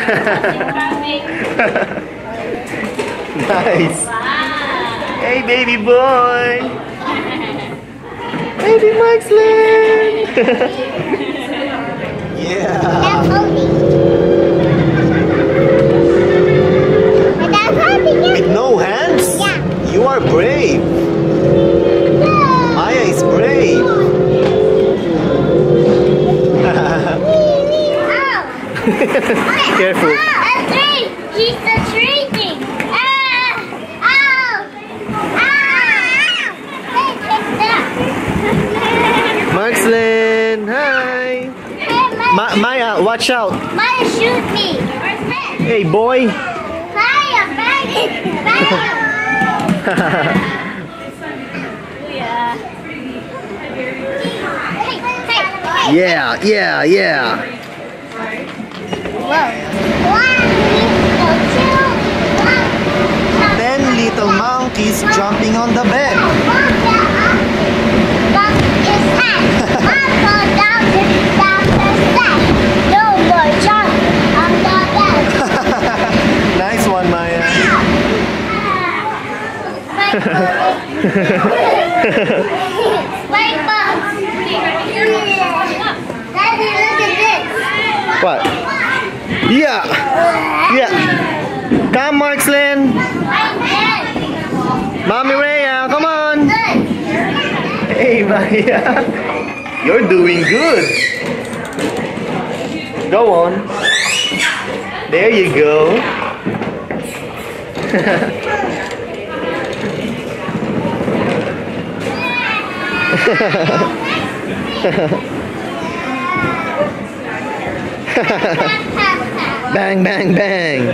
Nice. Hey, baby boy. Baby Maxlin. Yeah. With no hands? Yeah. You are brave. Maya is brave. Careful. A tree! He's a tree thing! Maxlin, hi. Maya, watch out. Maya, shoot me! Hey, boy. Maya, bang it! Bang it! Yeah, yeah, yeah. Whoa. 10 little monkeys jumping on the bed. Nice one, Maya. Daddy, look at this. What? Yeah. Yeah. Come, Maxlin. Mommy Rhea, come on. Hey, Maya. You're doing good. Go on. There you go. Bang, bang, bang.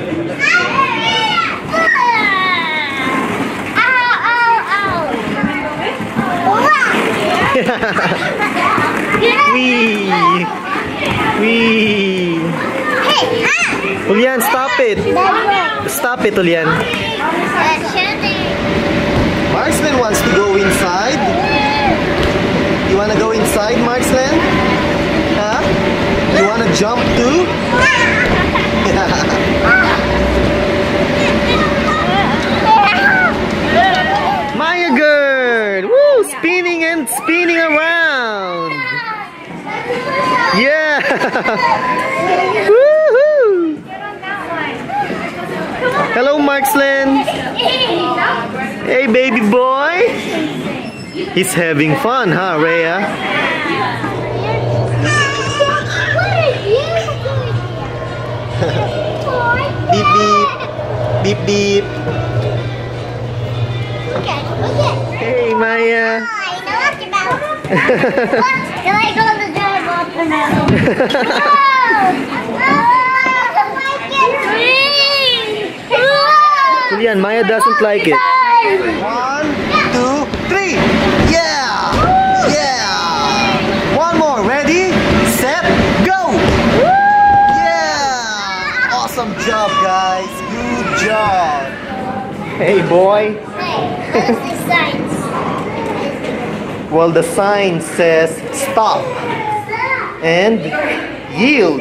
Wee. Wee. Julian, stop it. Stop it, Julian. Maxlin wants to go inside. You wanna go inside, Maxlin? Huh? You wanna jump too? Maya girl! Woo! Spinning and spinning around! Yeah! Woohoo! Hello, Maxlin! Hey, baby boy! He's having fun, huh, Rhea? Beep beep. Beep beep. Hey, Maya. Julian, Maya doesn't like it. 1, 2, 3. Yeah! Yeah! One more. Ready? Set, go! Yeah! Awesome job, guys. Good job. Hey, boy. Well, the sign says stop and yield.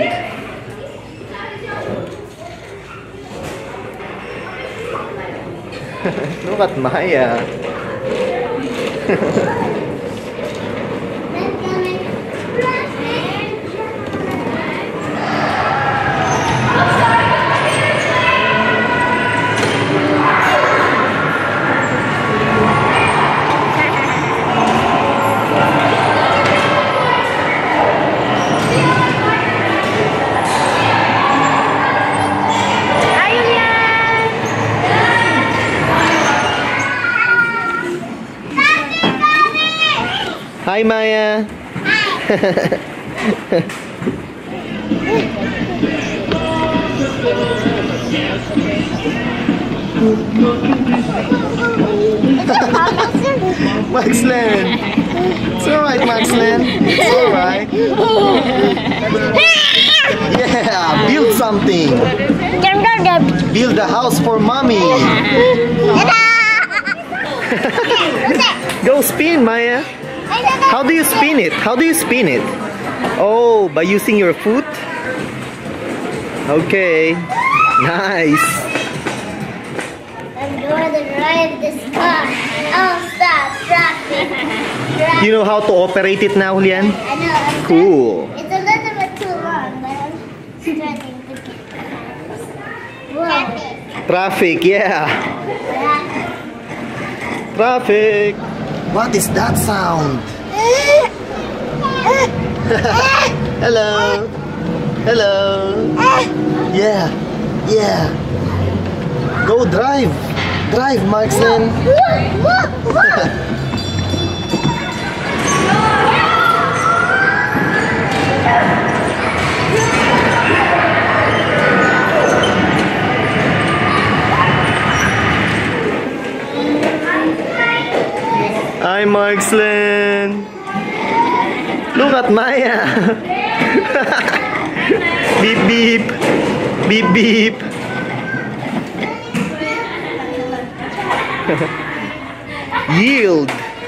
Look at Maya. Hi, Maya. Maxlin. It's alright, Maxlin. It's alright. Yeah, build something. Build a house for mommy. Go spin, Maya. How do you spin it? How do you spin it? Oh, by using your foot? Okay. Nice. I'm going to drive this car. Oh, stop. Traffic. You know how to operate it now, Julian? I know. Cool. It's a little bit too long, but I'm starting to get Whoa. Traffic, yeah. Traffic. What is that sound? Hello. Hello. Yeah. Yeah. Go drive. Drive, Markslin. Hi, Markslin. Look at Maya. Beep, beep. Beep, beep. Yield.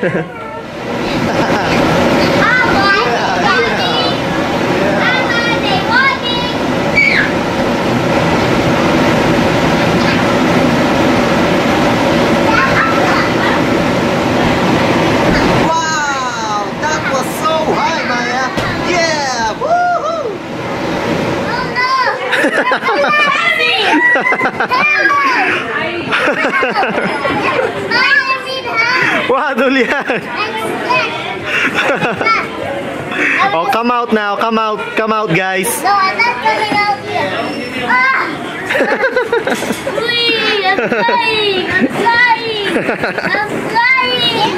Wow, Julian. Oh, come out now. Come out. Come out, guys. No, I'm not coming out here. Ah! Whee! I'm flying! I'm flying! I'm flying!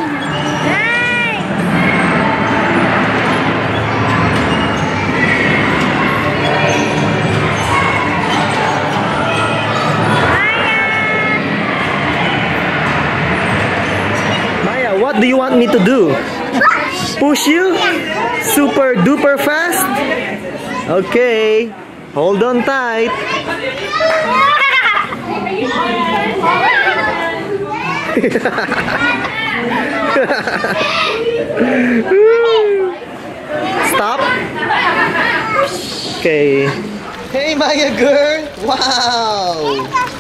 Maya, what do you want me to do? Push you? Super duper fast? Okay. Hold on tight. Stop. Okay. Hey, Maya girl. Wow.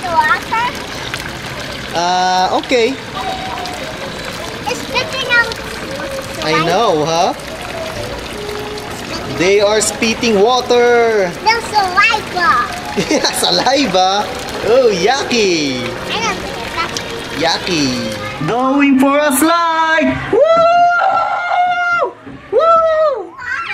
Okay. It's spitting out. I know, huh? They are spitting water. No saliva. Yeah, saliva. Oh, yucky. I don't think it's that. Yucky. Going for a slide. Woo! Woo!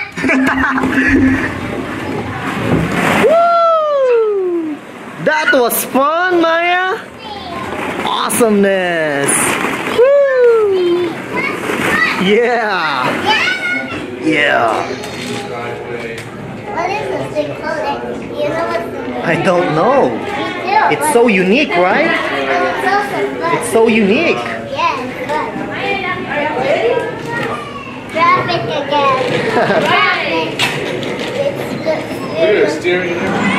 Woo! That was fun, Maya. Awesomeness. Woo! Yeah. Yeah. What is this thing called? You know what's the name? I don't know. Me too. It's so unique, right? It's also fun. It's so unique. Yeah, it's fun. Traffic again. Traffic. Look at the steering there.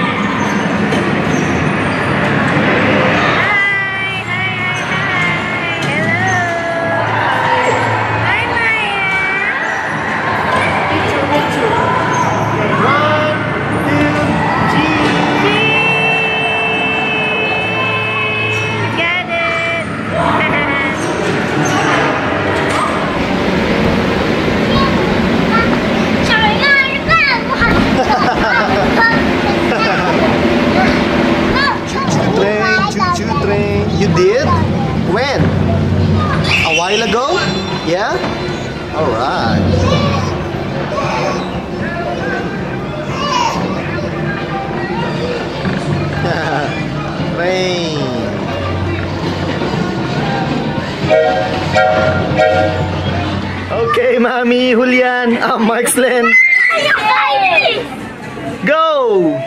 You did? When? A while ago? Yeah? Alright. Rain. Okay, Mommy, Julian, Markslin. Go!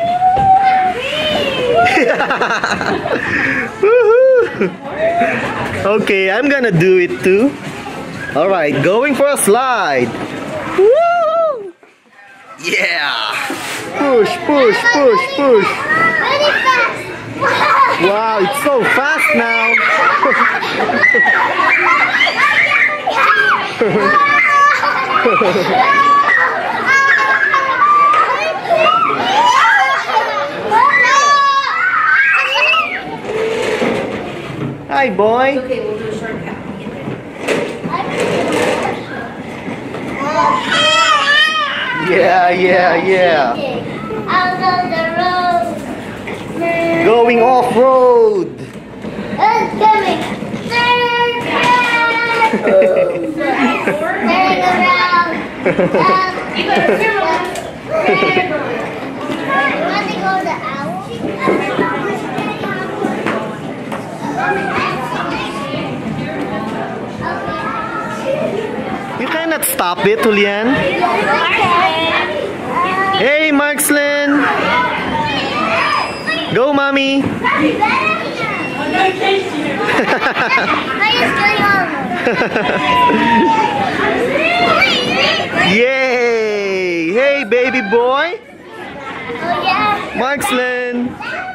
Okay, I'm gonna do it too. Alright, going for a slide. Woo! Yeah! Push, push, push, push. Really fast. Wow, it's so fast now. Hi, boy. Okay, we'll do a shortcut. Yeah, yeah, yeah. Out of the road. Going off-road. It's coming. Turn around. You got a camera. You want to go to owl? You cannot stop it, Julian. Hey, Markslin. Go, mommy. Yay! Hey, baby boy. Oh yeah. Markslin.